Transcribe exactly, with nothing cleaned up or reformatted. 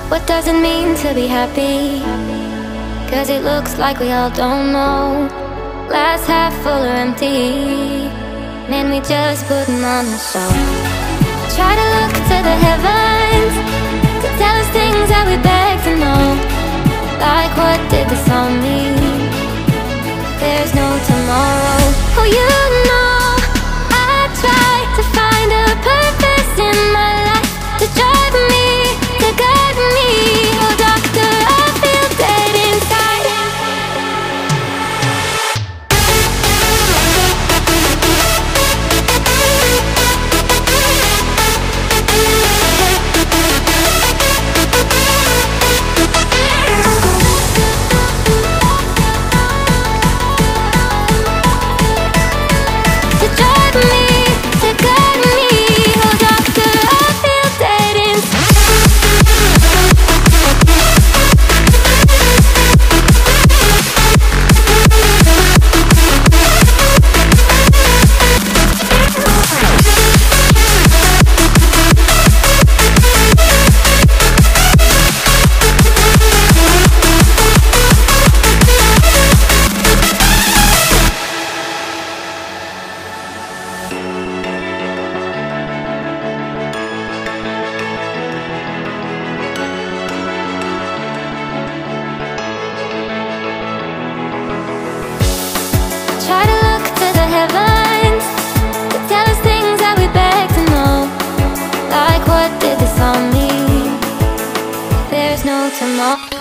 What does it mean to be happy? Cause it looks like we all don't know. Glass half full or empty. Man, we just putting on the show. Try to look to the heavens to tell us things that we beg to know. Like, what did this all mean? There's no tomorrow. Oh, you know I try to find a purpose in my life, to drive me, to guide me. Oh, doctor, I feel dead inside. To drive me, to guide me. Oh, doctor, I feel dead inside. Try to look to the heavens to tell us things that we beg to know. Like, what did this all mean? There's no tomorrow.